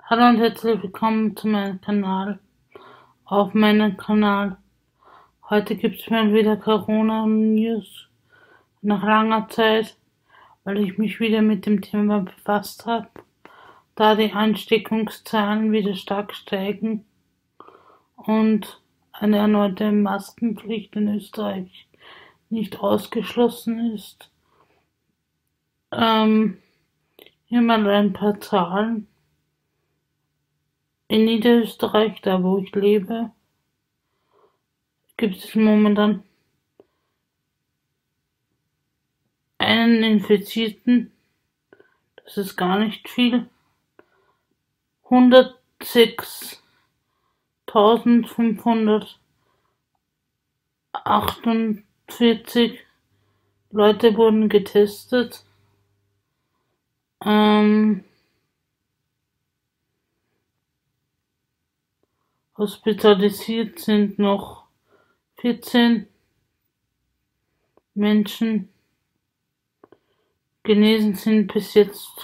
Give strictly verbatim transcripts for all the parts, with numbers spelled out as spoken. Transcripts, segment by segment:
Hallo und herzlich willkommen zu meinem Kanal, auf meinem Kanal. Heute gibt es mal wieder Corona-News nach langer Zeit, weil ich mich wieder mit dem Thema befasst habe, da die Ansteckungszahlen wieder stark steigen und eine erneute Maskenpflicht in Österreich nicht ausgeschlossen ist. Ähm, hier mal ein paar Zahlen. In Niederösterreich, da wo ich lebe, gibt es momentan einen Infizierten, das ist gar nicht viel, hundertsechstausendfünfhundertachtundvierzig Leute wurden getestet. Ähm, hospitalisiert sind noch vierzehn Menschen. Genesen sind bis jetzt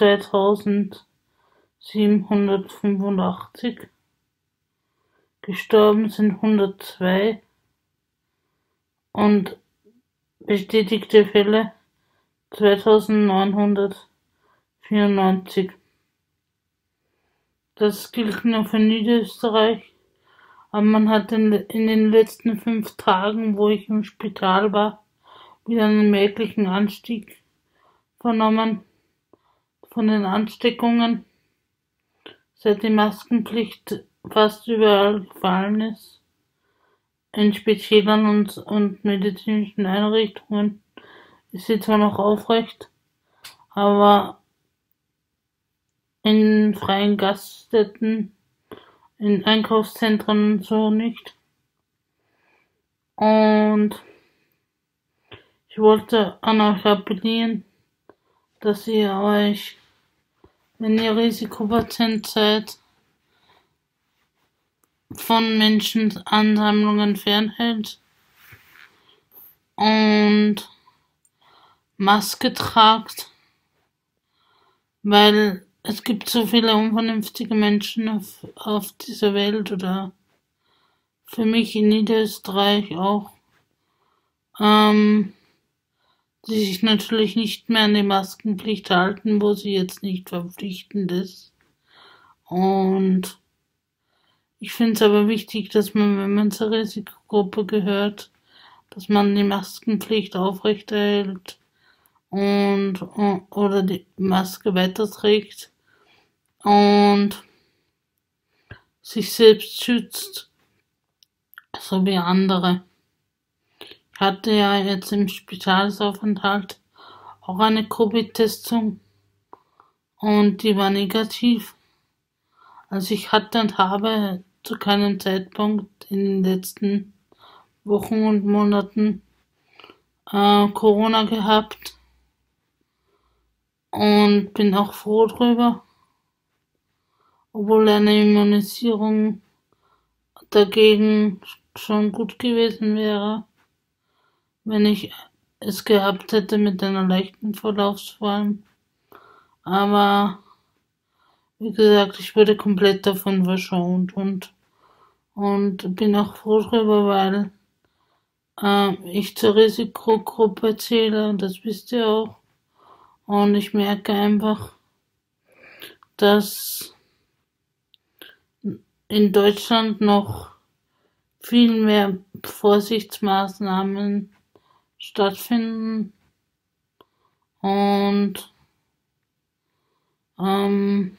zweitausendsiebenhundertfünfundachtzig. Gestorben sind hundertzwei und bestätigte Fälle zweitausendneunhundertvierundneunzig. Das gilt nur für Niederösterreich, aber man hat in, in den letzten fünf Tagen, wo ich im Spital war, wieder einen merklichen Anstieg vernommen von den Ansteckungen, seit die Maskenpflicht fast überall gefallen ist. In Spitälern und, und medizinischen Einrichtungen ist sie zwar noch aufrecht, aber in freien Gaststätten, in Einkaufszentren und so nicht. Und ich wollte an euch appellieren, dass ihr euch, wenn ihr Risikopatient seid, von Menschenansammlungen fernhält und Maske tragt, weil es gibt so viele unvernünftige Menschen auf, auf dieser Welt oder für mich in Niederösterreich auch, ähm, die sich natürlich nicht mehr an die Maskenpflicht halten, wo sie jetzt nicht verpflichtend ist. Und ich finde es aber wichtig, dass man, wenn man zur Risikogruppe gehört, dass man die Maskenpflicht aufrechterhält und oder die Maske weiterträgt und sich selbst schützt, so wie andere. Ich hatte ja jetzt im Spitalaufenthalt auch eine Covid-Testung und die war negativ. Also ich hatte und habe zu keinem Zeitpunkt in den letzten Wochen und Monaten äh, Corona gehabt und bin auch froh drüber, obwohl eine Immunisierung dagegen schon gut gewesen wäre, wenn ich es gehabt hätte mit einer leichten Verlaufsform. Aber wie gesagt, ich wurde komplett davon verschont und, und bin auch froh drüber, weil äh, ich zur Risikogruppe zähle und das wisst ihr auch. Und ich merke einfach, dass in Deutschland noch viel mehr Vorsichtsmaßnahmen stattfinden und ähm,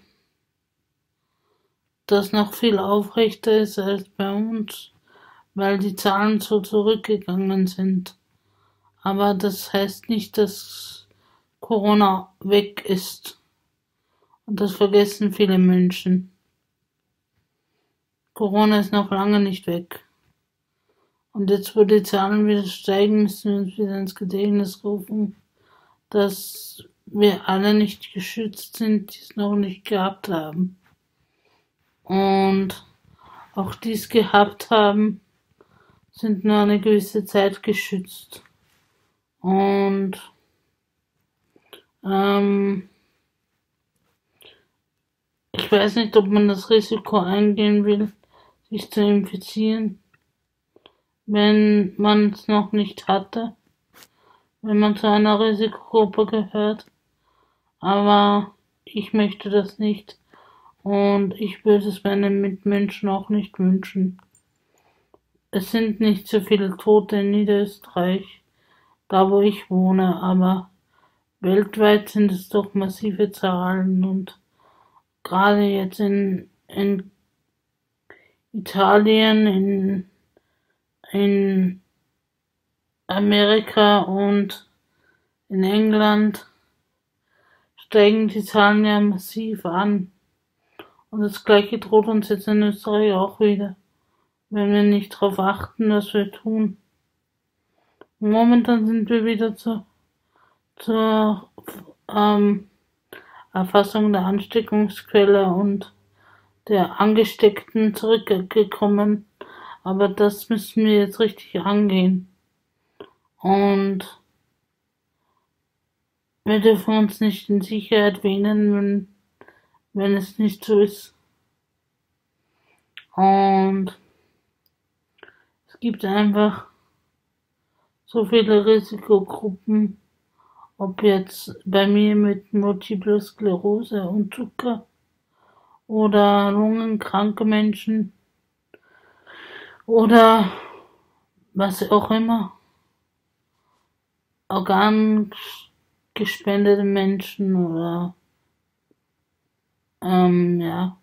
das noch viel aufrechter ist als bei uns, weil die Zahlen so zurückgegangen sind. Aber das heißt nicht, dass Corona weg ist. Und das vergessen viele Menschen. Corona ist noch lange nicht weg. Und jetzt, wo die Zahlen wieder steigen, müssen wir uns wieder ins Gedächtnis rufen, dass wir alle nicht geschützt sind, die es noch nicht gehabt haben. Und auch die es gehabt haben, sind nur eine gewisse Zeit geschützt. Und ähm, ich weiß nicht, ob man das Risiko eingehen will, sich zu infizieren, wenn man es noch nicht hatte, wenn man zu einer Risikogruppe gehört. Aber ich möchte das nicht und ich würde es meinen Mitmenschen auch nicht wünschen. Es sind nicht so viele Tote in Niederösterreich, da wo ich wohne, aber weltweit sind es doch massive Zahlen und gerade jetzt in, in Italien, in, in Amerika und in England steigen die Zahlen ja massiv an. Und das Gleiche droht uns jetzt in Österreich auch wieder, wenn wir nicht darauf achten, was wir tun. Momentan sind wir wieder zur, zur ähm, Erfassung der Ansteckungsquelle und der Angesteckten zurückgekommen. Aber das müssen wir jetzt richtig angehen. Und wir dürfen uns nicht in Sicherheit wähnen, wenn, wenn es nicht so ist. Und es gibt einfach so viele Risikogruppen, ob jetzt bei mir mit Multiple Sklerose und Zucker oder lungenkranke Menschen oder was auch immer, organgespendete Menschen oder ähm, ja,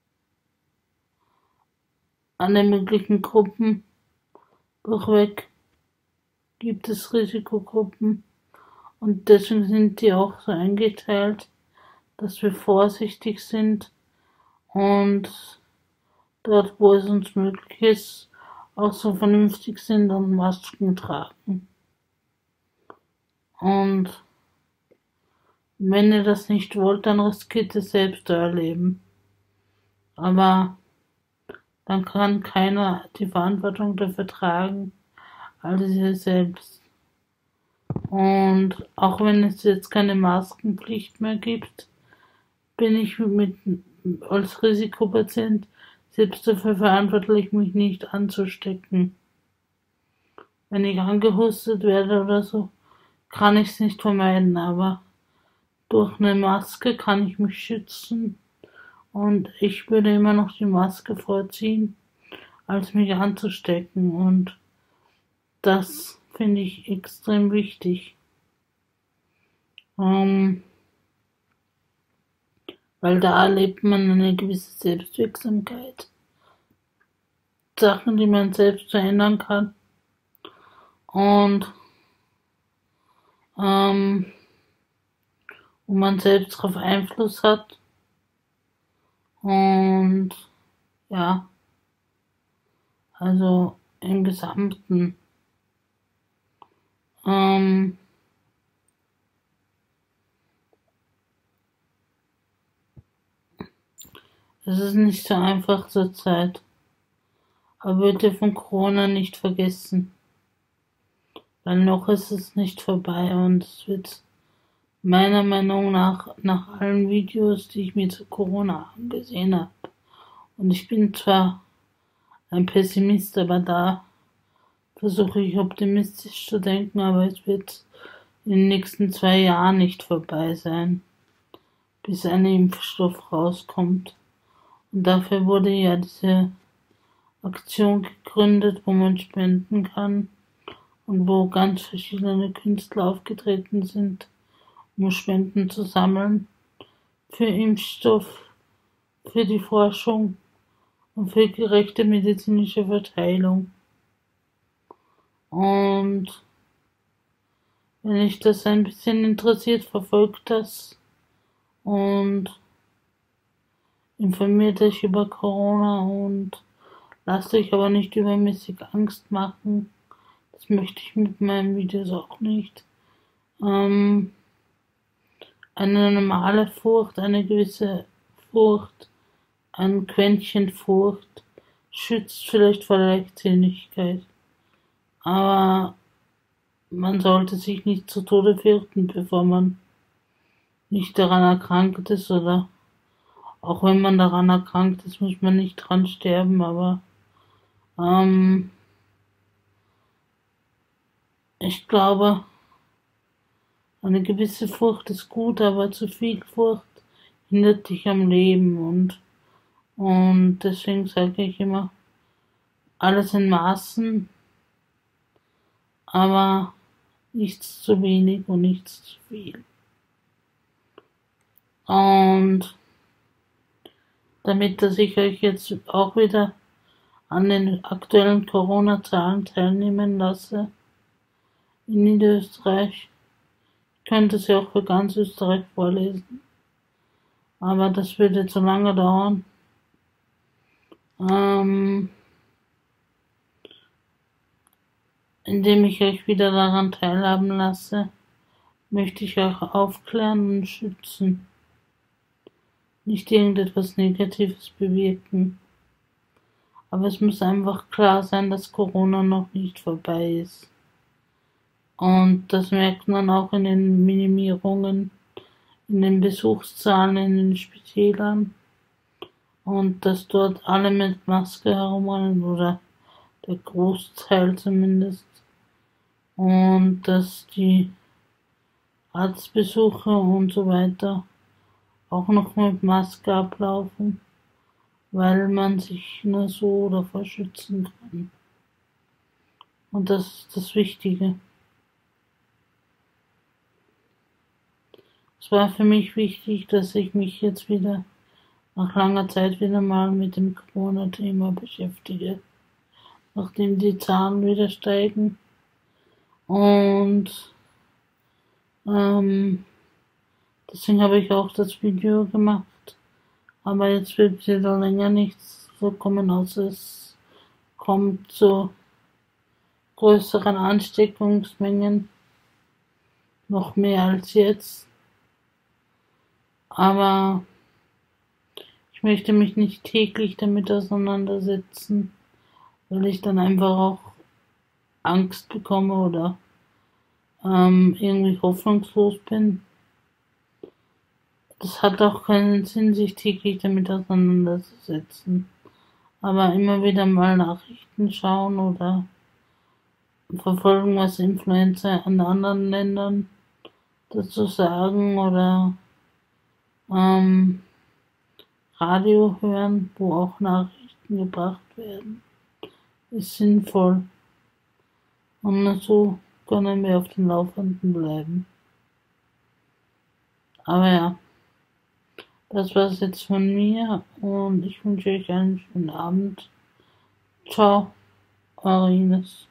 alle möglichen Gruppen durchweg gibt es Risikogruppen und deswegen sind die auch so eingeteilt, dass wir vorsichtig sind und dort, wo es uns möglich ist, auch so vernünftig sind und Masken tragen. Und wenn ihr das nicht wollt, dann riskiert es selbst zu erleben. Aber dann kann keiner die Verantwortung dafür tragen, als ihr selbst. Und auch wenn es jetzt keine Maskenpflicht mehr gibt, bin ich mit, als Risikopatient selbst dafür verantwortlich, mich nicht anzustecken. Wenn ich angehustet werde oder so, kann ich es nicht vermeiden, aber durch eine Maske kann ich mich schützen und ich würde immer noch die Maske vorziehen, als mich anzustecken und das finde ich extrem wichtig. Ähm, weil da erlebt man eine gewisse Selbstwirksamkeit. Sachen, die man selbst verändern kann. Und ähm, wo man selbst darauf Einfluss hat. Und ja, also im Gesamten. Ähm, es ist nicht so einfach zur Zeit. Aber wir dürfen Corona nicht vergessen. Weil noch ist es nicht vorbei und es wird meiner Meinung nach, nach allen Videos, die ich mir zu Corona angesehen habe. Und ich bin zwar ein Pessimist, aber da versuche ich optimistisch zu denken, aber es wird in den nächsten zwei Jahren nicht vorbei sein, bis ein Impfstoff rauskommt. Und dafür wurde ja diese Aktion gegründet, wo man spenden kann und wo ganz verschiedene Künstler aufgetreten sind, um Spenden zu sammeln für Impfstoff, für die Forschung und für gerechte medizinische Verteilung. Und wenn euch das ein bisschen interessiert, verfolgt das und informiert euch über Corona und lasst euch aber nicht übermäßig Angst machen. Das möchte ich mit meinen Videos auch nicht. Ähm, eine normale Furcht, eine gewisse Furcht, ein Quäntchen Furcht schützt vielleicht vor Leichtsinnigkeit. Aber man sollte sich nicht zu Tode fürchten, bevor man nicht daran erkrankt ist oder Auch wenn man daran erkrankt ist, muss man nicht dran sterben, aber ähm, ich glaube, eine gewisse Furcht ist gut, aber zu viel Furcht hindert dich am Leben und, und deswegen sage ich immer, alles in Maßen, aber nichts zu wenig und nichts zu viel. Und damit, dass ich euch jetzt auch wieder an den aktuellen Corona-Zahlen teilnehmen lasse in Niederösterreich, könnte sie auch für ganz Österreich vorlesen, aber das würde zu lange dauern. Ähm, indem ich euch wieder daran teilhaben lasse, möchte ich euch aufklären und schützen, nicht irgendetwas Negatives bewirken. Aber es muss einfach klar sein, dass Corona noch nicht vorbei ist. Und das merkt man auch in den Minimierungen, in den Besuchszahlen in den Spitälern. Und dass dort alle mit Maske herumrennen, oder der Großteil zumindest. Und dass die Arztbesuche und so weiter auch noch mit Maske ablaufen, weil man sich nur so davor schützen kann. Und das ist das Wichtige. Es war für mich wichtig, dass ich mich jetzt wieder nach langer Zeit wieder mal mit dem Corona-Thema beschäftige, nachdem die Zahlen wieder steigen. Und ähm, deswegen habe ich auch das Video gemacht. Aber jetzt wird wieder länger nichts so kommen, außer es kommt zu größeren Ansteckungsmengen, noch mehr als jetzt. Aber ich möchte mich nicht täglich damit auseinandersetzen, weil ich dann einfach auch Angst bekomme oder ähm, irgendwie hoffnungslos bin. Das hat auch keinen Sinn, sich täglich damit auseinanderzusetzen. Aber immer wieder mal Nachrichten schauen oder verfolgen, was Influencer in anderen Ländern dazu sagen oder ähm, Radio hören, wo auch Nachrichten gebracht werden, ist sinnvoll. Und nur so können wir auf dem Laufenden bleiben. Aber ja, das war's jetzt von mir und ich wünsche euch einen schönen Abend. Ciao, eure Ines.